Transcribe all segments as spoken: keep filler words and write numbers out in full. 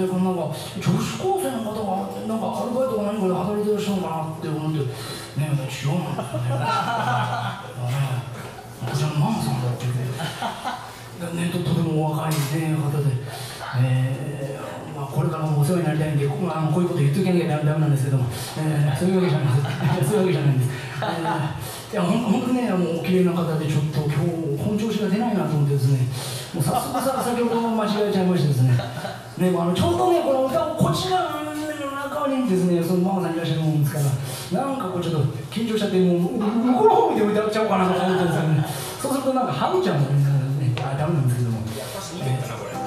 ね、このなんか女子高生の方がなんかアルバイトか何かで働いてらっしゃるのかなって思ってね、違うんですよね。こちらのママさんだっていうね、ととてもお若い、ね、方で、えーまあ、これからもお世話になりたいんで、こ, あのこういうこと言っときゃダメなんですけども、えー、そういうわけじゃないです。そういうわけじゃないんです。えー、いや本当にね、もう綺麗な方でちょっと今日本調子が出ないなと思ってですね、もう早速さ先ほど間違えちゃいましてですね、ねあのちょうどねこの歌をこちらの中にですね、そのママさんいらっしゃるもんですから、なんかこうちょっと緊張しちゃってもう向こうの方見て歌っちゃおうかなと思ってですね、そうするとなんかハグちゃうんですね。あ、ダメなんですけども。やっぱしいいかなこれ。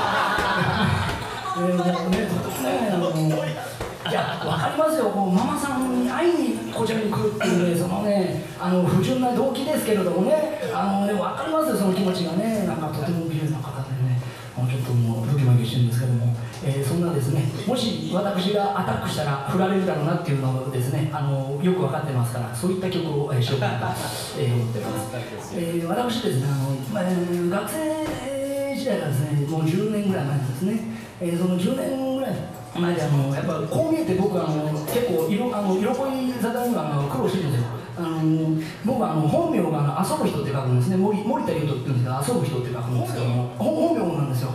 えー、ね、ね、あの、いや、わかりますよ。こうママさんに会いにこちらに来るっていうね、そのね、あの不純な動機ですけれどもね、あのね、わかりますよその気持ちがね、なんかとても綺麗な方でね、もうちょっともうドキドキしてるんですけども、えー、そんなですね、もし私がアタックしたら振られるだろうなっていうのをですね、あのよくわかってますから、そういった曲を、えー、しようかなと、えー、思ってます。えー、私ですね、あの、まあ、学生時代がですね、もうじゅうねんぐらい前なんですね。えー、そのじゅうねんぐらい前であのやっぱこう見えて僕はあの結構色あの色恋沙汰にはあの苦労してるんですよ。あの僕はあの本名があの遊ぶ人って書くんですね。森森田優斗って言うんですけど、遊ぶ人って書くんですけども、本名なんですよ。はい、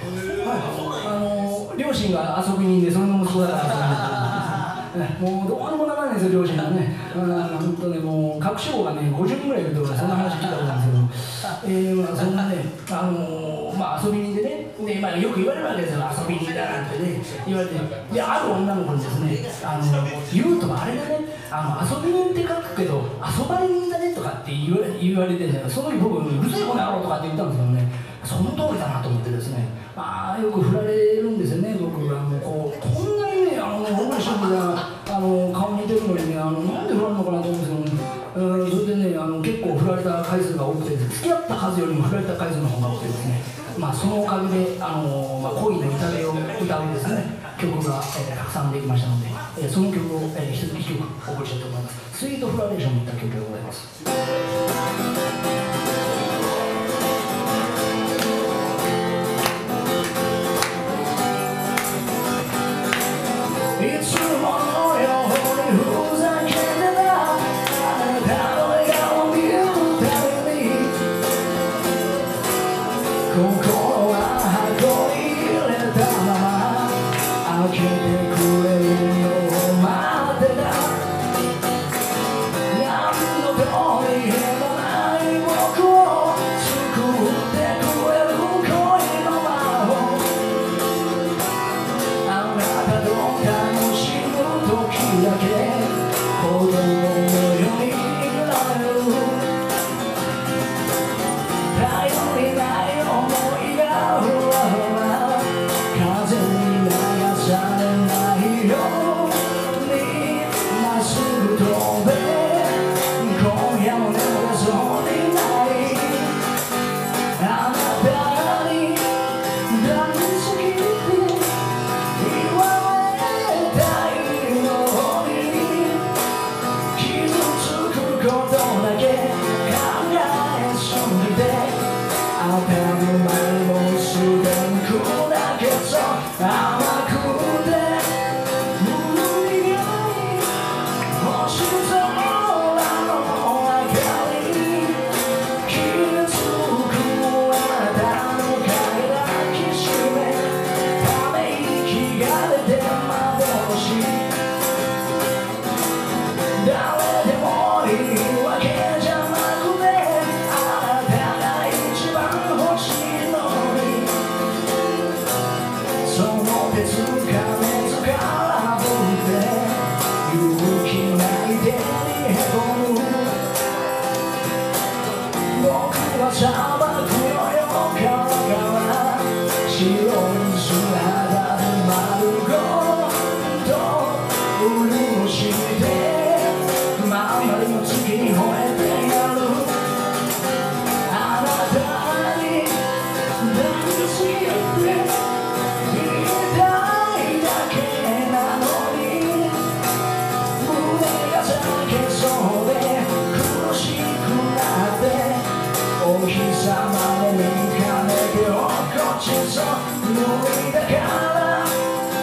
あの両親が遊び人でそれの息子だから遊び人もうどうにもならないんですよ、両親がね。本当ね、もう隠し子がねごじゅうにんぐらいいるとかそんな話聞いたことあるんですけど、えー、まあそんなね、あのまあ遊び人でね、でまあよく言われるわけですよ、遊び人だなんてね言われて、である女の子にですね、あの言うとあれだね、あの遊び人って書くけど遊ばれ人だねとかって言われ言われてるんだよ。その時僕うるせえこの野郎とかって言ったんですけどね、その通りだなと思ってですね、まあよく振られるんですよね、僕がもうこうこんなにね、あの小栗旬があの顔似てるのにね、あのなんで振られるのかなと思うんですけど、ね、うん、それでね、あの結構振られた回数が多くて、付き合った数よりも振られた回数の方が多くてですね、まあそのおかげであの、まあ、恋の痛手を歌うですね曲が、えー、たくさんできましたので、えー、その曲を、えー、一つ一曲お送りしたいと思います。スイートフラレーションといった曲でございます。 無理だから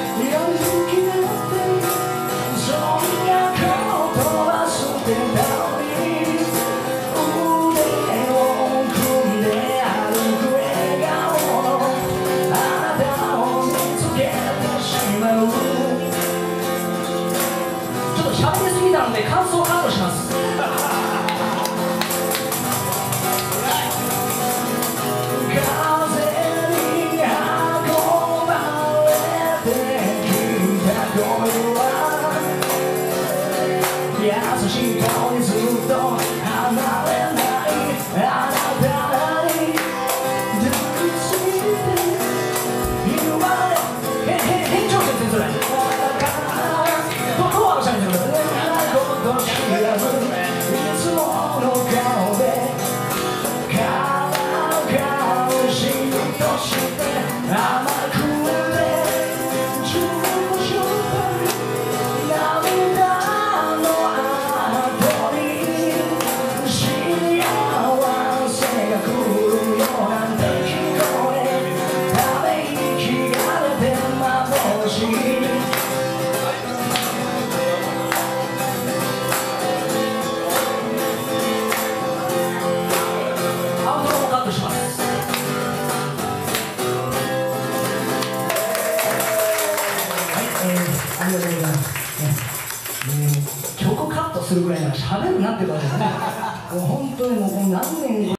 ありがとうございます、ね、もう曲カットするぐらいなら喋るなってことですね。もう本当にもうこの何年